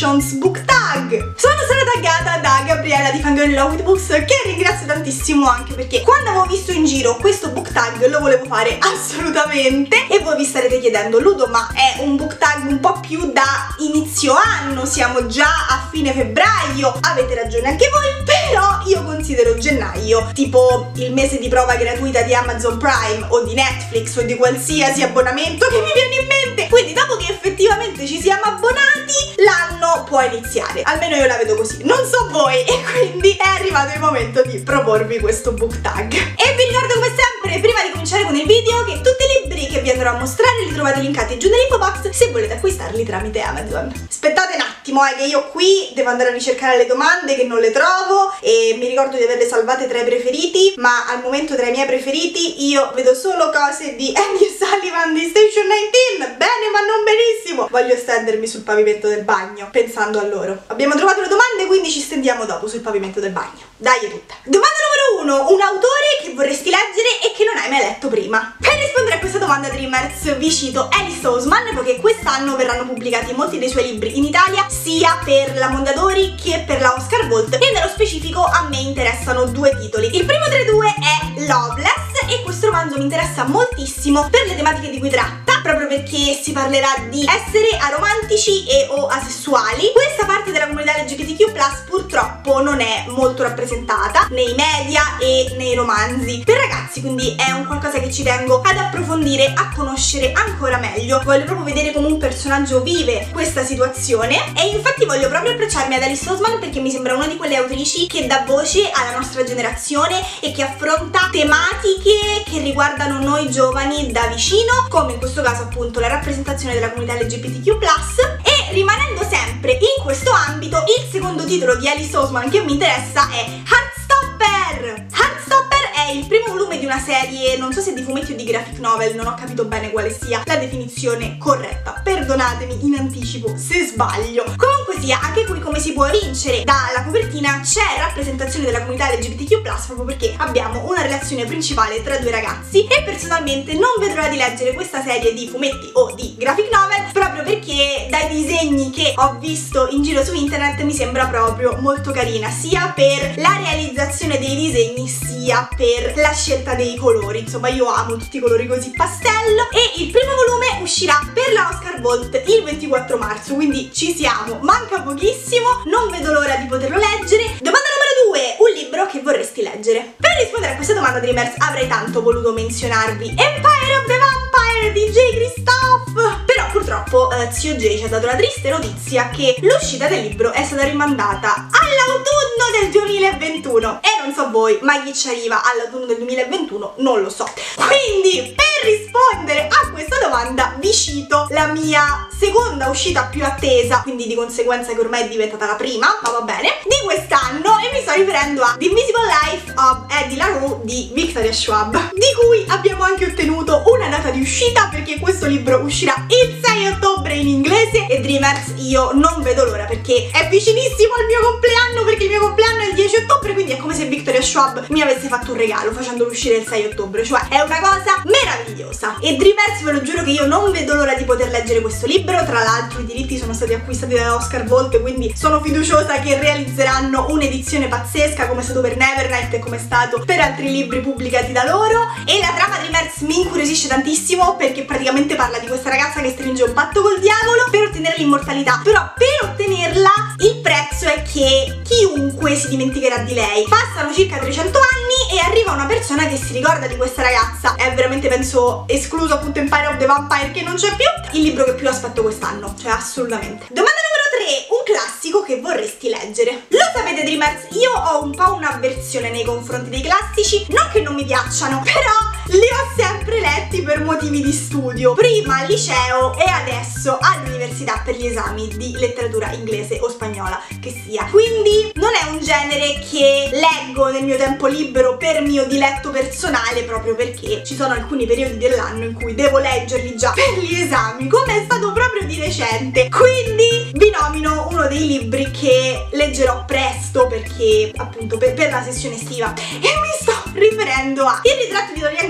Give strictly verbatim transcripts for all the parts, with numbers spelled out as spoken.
Editions Book Tag. Sono stata taggata da Gabriella di Fangirl Love with Books, che ringrazio tantissimo anche perché quando avevo visto in giro questo book tag lo volevo fare assolutamente. E voi vi starete chiedendo: Ludo, ma è un book tag un po' più da inizio anno, siamo già a fine febbraio. Avete ragione anche voi, però io considero gennaio tipo il mese di prova gratuita di Amazon Prime o di Netflix o di qualsiasi abbonamento che mi viene in mente. Quindi dopo che effettivamente ci siamo abbonati, l'anno può iniziare, almeno io la vedo così, non so voi. E quindi è arrivato il momento di proporvi questo book tag. E vi ricordo come sempre, prima di cominciare con il video, che tutti i libri che vi andrò a mostrare li trovate linkati giù nell'info box se volete acquistarli tramite Amazon. Aspettate un attimo, eh, che io qui devo andare a ricercare le domande che non le trovo, e mi ricordo di averle salvate tra i preferiti, ma al momento tra i miei preferiti io vedo solo cose di Amy Sullivan di Station diciannove. Bene, ma non benissimo. Voglio stendermi sul pavimento del bagno pensando a loro. Abbiamo trovato le domande, quindi ci stendiamo dopo sul pavimento del bagno. Dai, è tutta. Domanda numero uno: un autore che vorresti leggere e che non hai mai letto prima. Per rispondere a questa domanda, Dreamers, vi cito Alice Oseman, perché quest'anno verranno pubblicati molti dei suoi libri in Italia, sia per la Mondadori che per la Oscar Bolt, e nello specifico a me interessano due titoli. Il primo tra i due è Loveless, e questo romanzo mi interessa moltissimo per le tematiche di cui tratta, proprio perché si parlerà di essere aromantici e o asessuali. Questa parte della comunità L G B T Q plus, purtroppo non è molto rappresentata nei media e nei romanzi per ragazzi, quindi è un qualcosa che ci tengo ad approfondire, a conoscere ancora meglio. Voglio proprio vedere come un personaggio vive questa situazione, e infatti voglio proprio approcciarmi ad Alice Oseman perché mi sembra una di quelle autrici che dà voce alla nostra generazione e che affronta tematiche che riguardano noi giovani da vicino, come in questo caso appunto la rappresentazione della comunità L G B T Q plus. E rimanendo sempre in questo ambito, il secondo titolo di Alice Oseman che mi interessa è Heartstopper. Heartstopper è il primo volume di una serie, non so se di fumetti o di graphic novel, non ho capito bene quale sia la definizione corretta, perdonatemi in anticipo se sbaglio. Comunque sia, anche qui, come si può vincere dalla copertina, c'è rappresentazione della comunità L G B T Q plus, proprio perché abbiamo una relazione principale tra due ragazzi, e personalmente non vedo l'ora di leggere questa serie di fumetti o di graphic novel, proprio perché dai disegni che ho visto in giro su internet mi sembra proprio molto carina, sia per la realizzazione dei disegni sia per la scelta dei colori. Insomma, io amo tutti i colori così pastello. E il primo volume uscirà per la Oscar Bolt il ventiquattro marzo, quindi ci siamo, manca pochissimo, non vedo l'ora di poterlo leggere. Domanda numero due: un libro che vorresti leggere. Per rispondere a questa domanda, Dreamers, avrei tanto voluto menzionarvi Empire of the Vampire di J. Kristoff, però purtroppo eh, zio J ci ha dato la triste notizia che l'uscita del libro è stata rimandata all'autunno del duemilaventuno, e non so voi, ma chi ci arriva all'autunno del duemilaventuno non lo so. Quindi per rispondere a questa domanda vi cito la mia seconda uscita più attesa, quindi di conseguenza che ormai è diventata la prima, ma va bene, di quest'anno, e mi sto riferendo a The Invisible Life of Eddie LaRue di Victoria Schwab, di cui abbiamo anche ottenuto una data di uscita perché questo libro uscirà il sei ottobre in inglese. E Dreamers, io non vedo l'ora perché è vicinissimo al mio compleanno, perché il mio compleanno è il dieci ottobre, quindi è come se Victoria Schwab mi avesse fatto un regalo facendolo uscire il sei ottobre, cioè è una cosa meravigliosa. E Dreamers, ve lo giuro che io non vedo l'ora di poter leggere questo libro. Tra l'altro i diritti sono stati acquistati dalla Oscar Bolt, quindi sono fiduciosa che realizzeranno un'edizione pazzesca, come è stato per Nevernight e come è stato per altri libri pubblicati da loro. E la trama Dreamers mi incuriosisce tantissimo perché praticamente parla di questa ragazza che stringe un patto col diavolo per ottenere l'immortalità, però per ottenerla il prezzo è che chiunque si dimenticherà di lei. Passano circa trecento anni e arriva una persona che si ricorda di questa ragazza. È veramente, penso, escluso appunto Empire of the Vampire, che non c'è più, il libro che più aspetto quest'anno, cioè assolutamente. Domanda numero tre: un classico che vorresti leggere. Lo sapete, Dreamers, io ho un po' un'avversione nei confronti dei classici, non che non mi piacciono, però li ho sempre letti per motivi di studio, prima al liceo e adesso all'università per gli esami di letteratura inglese o spagnola che sia. Quindi non è un genere che leggo nel mio tempo libero per mio diletto personale, proprio perché ci sono alcuni periodi dell'anno in cui devo leggerli già per gli esami, come è stato proprio di recente. Quindi vi nomino uno dei libri che leggerò presto, perché appunto per, per la sessione estiva, e mi sto riferendo a Il ritratto di Dorian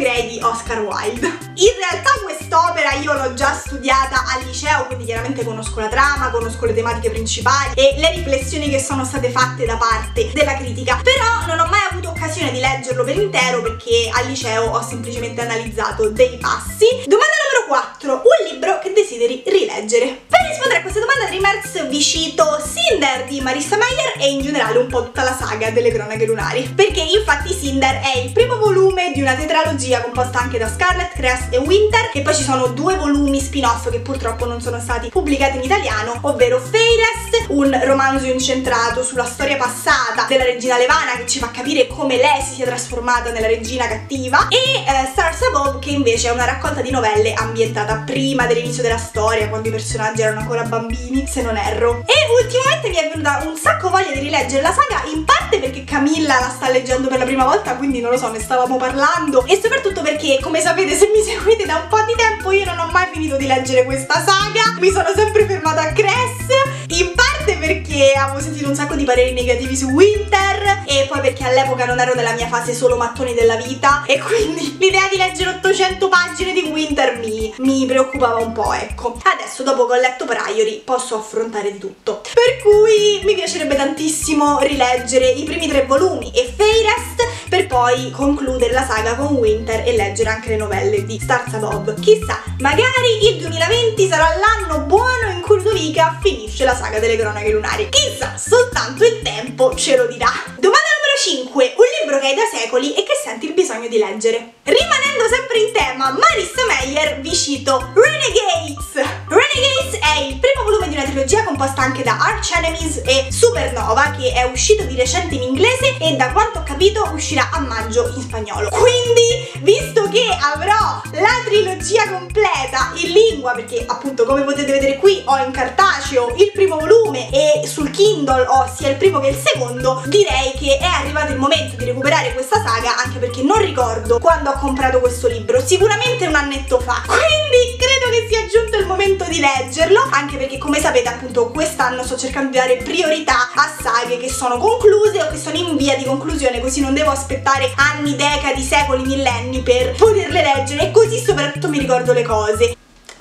capirei di Oscar Wilde. In realtà quest'opera io l'ho già studiata al liceo, quindi chiaramente conosco la trama, conosco le tematiche principali e le riflessioni che sono state fatte da parte della critica, però non ho mai avuto occasione di leggerlo per intero perché al liceo ho semplicemente analizzato dei passi. Domanda numero quattro, un libro che desideri rileggere. Per rispondere a questa domanda Dreamers vi cito Cinder di Marissa Meyer e in generale un po' tutta la saga delle Cronache Lunari, perché infatti Cinder è il primo volume di una tetralogia composta anche da Scarlet, Crest e Winter, e poi ci sono due volumi spin-off che purtroppo non sono stati pubblicati in italiano, ovvero Fairest, un romanzo incentrato sulla storia passata della regina Levana che ci fa capire come lei si sia trasformata nella regina cattiva, e eh, Stars Above, che invece è una raccolta di novelle ambientata prima dell'inizio della storia, quando i personaggi erano ancora bambini, se non erro. E ultimamente mi è venuta un sacco voglia di rileggere la saga, in parte perché Camilla la sta leggendo per la prima volta, quindi non lo so, ne stavamo parlando, e soprattutto perché, come sapete se mi seguite da un po' di tempo, io non ho mai finito di leggere questa saga, mi sono sempre fermata a Cress, in parte perché avevo sentito un sacco di pareri negativi su Winter e poi perché all'epoca non ero nella mia fase solo mattoni della vita e quindi l'idea di leggere ottocento pagine di Winter mi, mi preoccupava un po', ecco. Adesso, dopo che ho letto Priory, posso affrontare di tutto, per cui mi piacerebbe tantissimo rileggere i primi tre volumi e Fairest per poi concludere la saga con Winter e leggere anche le novelle di Stars Above. Chissà, magari il duemilaventi sarà l'anno buono in cui Ludovica finisce la saga delle Cronache Lunari. Chissà, soltanto il tempo ce lo dirà. Domanda numero cinque, un libro che hai da secoli e che senti il bisogno di leggere. Rimanendo sempre in tema Marissa Meyer, vi cito Renegades. Renegades è il primo volume di una trilogia composta anche da Arch Enemies e Supernova, che è uscito di recente in inglese e da quanto ho capito uscirà a maggio in spagnolo. Quindi, visto che avrò la trilogia completa in lingua, perché appunto come potete vedere qui ho in cartaceo il primo volume e sul Kindle ho sia il primo che il secondo, direi che è arrivato il momento di recuperare questa saga, anche perché non ricordo quando ho comprato questo libro, sicuramente un annetto fa, quindi credo che sia giunto il momento di leggerlo, anche perché come sapete appunto quest'anno sto cercando di dare priorità a saghe che sono concluse o che sono in via di conclusione, così non devo aspettare anni, decadi, secoli, millenni per poterle leggere, e così soprattutto mi ricordo le cose.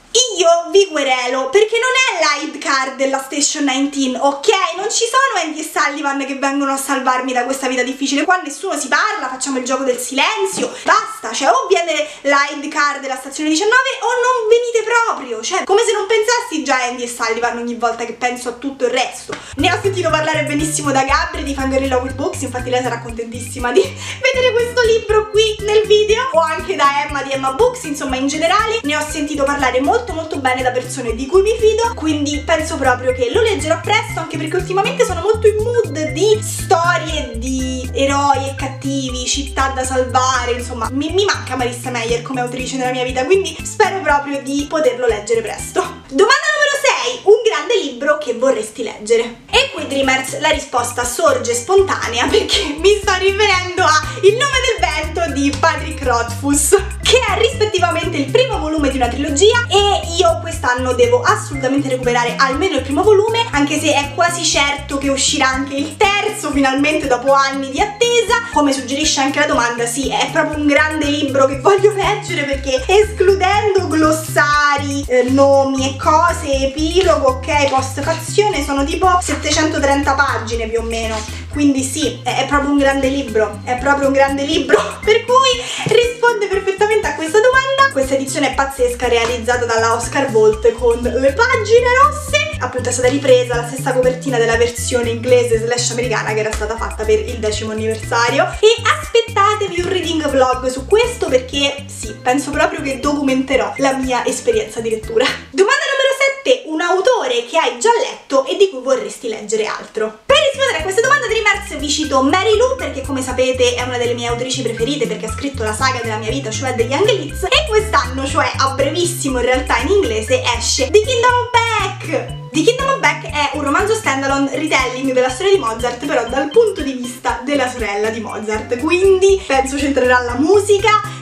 Io vi querelo perché non è l'Hyde Card della Station diciannove, ok? Non ci sono Andy e Sullivan che vengono a salvarmi da questa vita difficile, qua nessuno si parla, facciamo il gioco del silenzio, basta, cioè o viene l'Hyde Card della stazione diciannove o non venite proprio, cioè come se non pensassi già a Andy e Sullivan ogni volta che penso a tutto il resto. Ne ho sentito parlare benissimo da Gabri di Fangirl With Books, infatti lei sarà contentissima di vedere questo libro qui nel video, o anche da Emma di Emma Books, insomma in generale ne ho sentito parlare molto molto bene da persone di cui mi fido, quindi penso proprio che lo leggerò presto, anche perché ultimamente sono molto in mood di storie di eroi e cattivi, città da salvare, insomma mi, mi manca Marissa Meyer come autrice nella mia vita, quindi spero proprio di poterlo leggere presto. Domanda numero sei, un grande libro che vorresti leggere. E qui Dreamers la risposta sorge spontanea perché mi sto riferendo a Il nome del vento di Patrick Rothfuss, che è rispettivamente il primo volume di una trilogia e io quest'anno devo assolutamente recuperare almeno il primo volume, anche se è quasi certo che uscirà anche il terzo finalmente dopo anni di attesa. Come suggerisce anche la domanda, sì, è proprio un grande libro che voglio leggere perché escludendo glossari, eh, nomi e cose, epilogo, ok, postfazione, sono tipo settecentotrenta pagine più o meno, quindi sì, è, è proprio un grande libro, è proprio un grande libro, per cui risponde perfettamente a questa domanda. Questa edizione è pazzesca, realizzata dalla Oscar Bolt con le pagine rosse, appunto è stata ripresa la stessa copertina della versione inglese slash americana che era stata fatta per il decimo anniversario, e aspettatevi un reading vlog su questo perché sì, penso proprio che documenterò la mia esperienza di lettura. Domanda numero sette, un autore che hai già letto e di cui vorresti leggere altro. Per rispondere a questa domanda Dreamers vi cito Mary Lou, perché come sapete è una delle mie autrici preferite, perché ha scritto la saga della mia vita, cioè The Young Elites, e quest'anno, cioè a brevissimo in realtà in inglese, esce The Kingdom of Beck. The Kingdom of Beck è un romanzo standalone retelling della storia di Mozart, però dal punto di vista della sorella di Mozart, quindi penso c'entrerà la musica,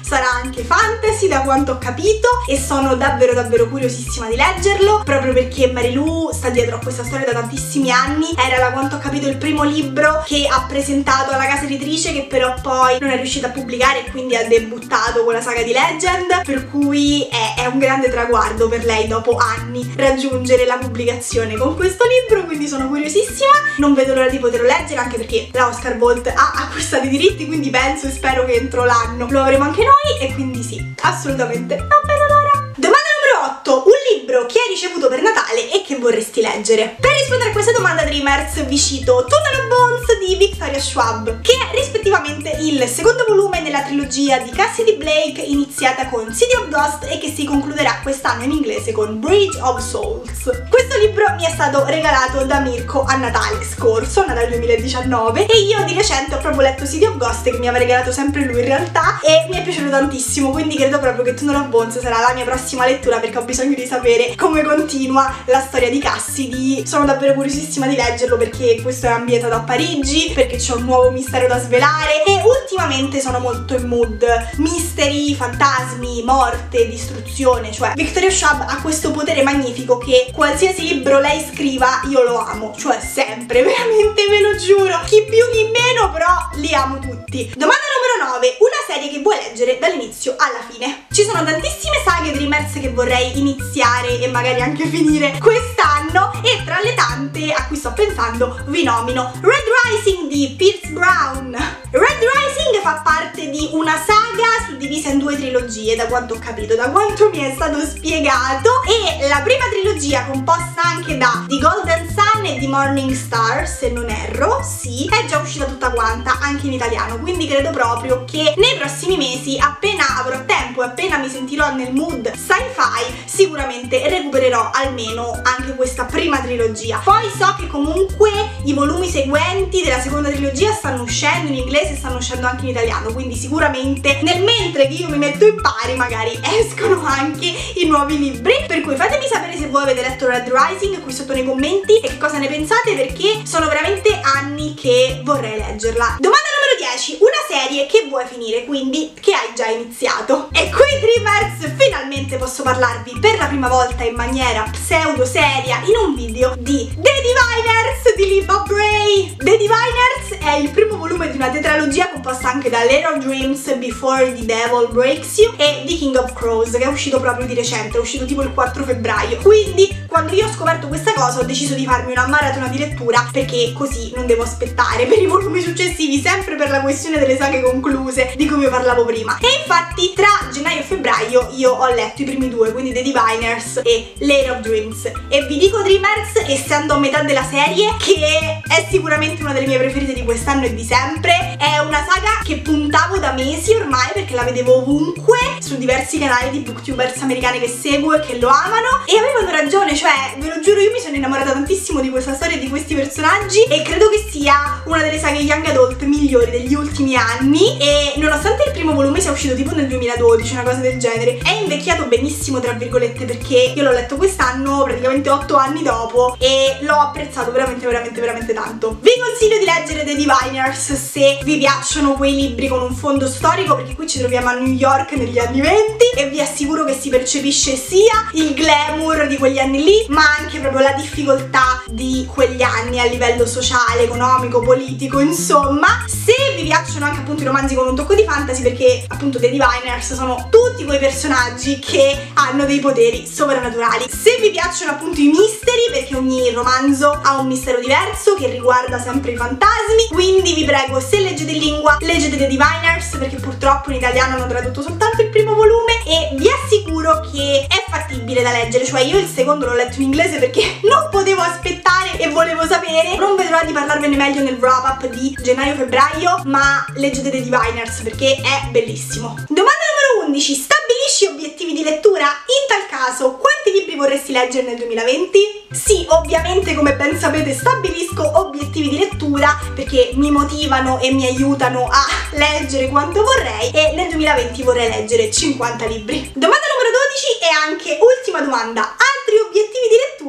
sarà anche fantasy da quanto ho capito e sono davvero davvero curiosissima di leggerlo, proprio perché Marilù sta dietro a questa storia da tantissimi anni. Era da quanto ho capito il primo libro che ha presentato alla casa editrice, che però poi non è riuscita a pubblicare e quindi ha debuttato con la saga di Legend, per cui è, è un grande traguardo per lei dopo anni raggiungere la pubblicazione con questo libro, quindi sono curiosissima, non vedo l'ora di poterlo leggere, anche perché la Oscar Bolt ha acquistato i diritti, quindi penso e spero che entro l'anno lo avremo anche noi, e quindi sì, assolutamente non vedo l'ora. Domanda numero otto, un libro che hai ricevuto per Natale e che vorresti leggere. Per rispondere a questa domanda, Dreamers, vi cito Tunnel of Bones di Victoria Schwab, che è rispettivamente il secondo volume nella trilogia di Cassidy Blake iniziata con City of Ghost e che si concluderà quest'anno in inglese con Bridge of Souls. Questo libro mi è stato regalato da Mirko a Natale scorso, Natale duemiladiciannove, e io di recente ho proprio letto City of Ghost, che mi aveva regalato sempre lui in realtà, e mi è piaciuto tantissimo, quindi credo proprio che Tunnel of Bones sarà la mia prossima lettura, perché ho bisogno di sapere come continua la storia di Cassidy. Sono davvero curiosissima di leggerlo, perché questo è ambientato a Parigi, perché c'è un nuovo mistero da svelare e ultimamente sono molto in mood misteri, fantasmi, morte, distruzione. Cioè Victoria Schwab ha questo potere magnifico che qualsiasi libro lei scriva io lo amo, cioè sempre, veramente ve lo giuro, chi più chi meno, però li amo tutti. Domanda numero nove, una serie che vuoi leggere dall'inizio alla fine. Ci sono tantissime saghe Dreamers che vorrei iniziare e magari anche finire quest'anno, e tra le tante a cui sto pensando vi nomino Red Rising di Pierce Brown. Red Rising fa parte di una saga suddivisa in due trilogie, da quanto ho capito, da quanto mi è stato spiegato, e la prima trilogia, composta anche da The Golden Sun e The Morning Star, se non erro, sì, è già uscita tutta quanta anche in italiano, quindi credo proprio che nei prossimi mesi, appena avrò tempo e appena mi sentirò nel mood sci-fi, sicuramente recupererò almeno anche questa prima trilogia. Poi so che comunque i volumi seguenti della seconda trilogia stanno uscendo in inglese e stanno uscendo anche in italiano, quindi sicuramente nel mentre che io mi metto in pari magari escono anche i nuovi libri, per cui fatemi sapere se voi avete letto Red Rising qui sotto nei commenti e che cosa ne pensate, perché sono veramente anni che vorrei leggerla. Domanda numero dieci, una serie che vuoi finire, quindi che hai già iniziato. E qui Dreamers finalmente posso parlarvi per la prima volta in maniera pseudo seria in un video di The Diviners di Lee Bob Bray. The Diviners è il primo volume di una tetralogia composta anche da Lair of Dreams, Before the Devil Breaks You e The King of Crows, che è uscito proprio di recente, è uscito tipo il quattro febbraio. Quindi quando io ho scoperto questa cosa ho deciso di farmi una maratona di lettura, perché così non devo aspettare per i volumi successivi, sempre per la questione delle saghe concluse di cui vi parlavo prima. E infatti tra gennaio e febbraio io ho letto i primi due, quindi The Diviners e Lair of Dreams, e vi dico Dreamers, essendo a metà della serie, che è sicuramente una delle mie preferite di quest'anno e di sempre. È una saga che puntavo da mesi ormai, perché la vedevo ovunque su diversi canali di booktubers americane che seguo e che lo amano, e avevano ragione, cioè ve lo giuro, io mi sono innamorata tantissimo di questa storia e di questi personaggi, e credo che sia una delle saghe young adult migliori degli ultimi anni. E nonostante il primo volume sia uscito tipo nel duemiladodici, una cosa del genere, è invecchiato benissimo tra virgolette, perché io l'ho letto quest'anno, praticamente otto anni dopo, e l'ho apprezzato veramente veramente veramente tanto. Vi consiglio di leggere The Diviners se vi piacciono quei libri con un fondo storico, perché qui ci troviamo a New York negli anni venti e vi assicuro che si percepisce sia il glamour di quegli anni lì, ma anche proprio la difficoltà di quegli anni a livello sociale, economico, politico, insomma. Se vi piacciono anche appunto i romanzi con un tocco di fantasy, perché appunto The Diviners sono tutti quei personaggi che hanno dei poteri sovrannaturali. Se vi piacciono appunto i misteri, perché ogni romanzo ha un mistero diverso che riguarda sempre i fantasmi, quindi vi prego, se leggete in lingua, leggete The Diviners, perché purtroppo in italiano hanno tradotto soltanto il primo volume, e vi assicuro che è fattibile da leggere. Cioè io il secondo l'ho letto in inglese perché non potevo aspettare e volevo sapere. Non vedo l'ora di parlarvene meglio nel wrap up di gennaio-febbraio, ma leggete The Diviners perché è bellissimo. Domanda numero undici, stabilisci obiettivi di lettura? In tal caso, quanti libri vorresti leggere nel duemilaventi? Sì, ovviamente, come ben sapete, stabilisco obiettivi di lettura perché mi motivano e mi aiutano a leggere quanto vorrei, e nel duemilaventi vorrei leggere cinquanta libri. Domanda numero dodici e anche ultima domanda, altri obiettivi di lettura? Se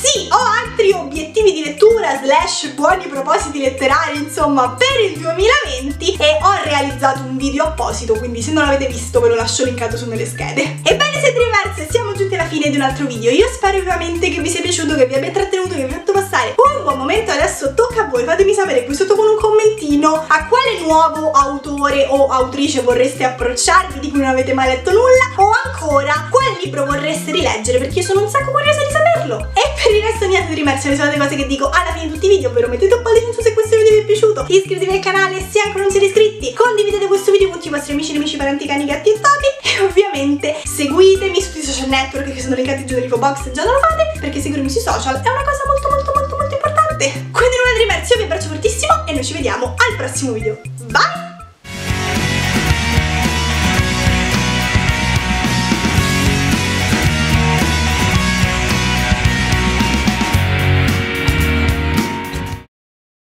sì, ho altri obiettivi di lettura slash buoni propositi letterari, insomma, per il duemilaventi, e ho realizzato un video apposito, quindi se non l'avete visto ve lo lascio linkato su nelle schede. Ebbene, siete diverse, siamo giunti alla fine di un altro video. Io spero vivamente che vi sia piaciuto, che vi abbia intrattenuto, che vi abbia fatto passare un buon momento. Adesso tocca a voi, fatemi sapere qui sotto con un commentino a quale nuovo autore o autrice vorreste approcciarvi di cui non avete mai letto nulla, o ancora quale libro vorreste rileggere, perché io sono un sacco curiosa di saperlo. E per il resto niente di merce, le solite cose che dico alla fine di tutti i video, ovvero mettete un pollice in su se questo video vi è piaciuto, iscrivetevi al canale se ancora non siete iscritti, condividete questo video con tutti i vostri amici, nemici, parenti, cani, gatti e topi, e ovviamente seguitemi su tutti i social network che sono linkati giù nell'info box se già non lo fate, perché seguirmi sui social è una cosa molto molto molto molto importante. Quindi nulla di merce, io vi abbraccio fortissimo e noi ci vediamo al prossimo video. Bye!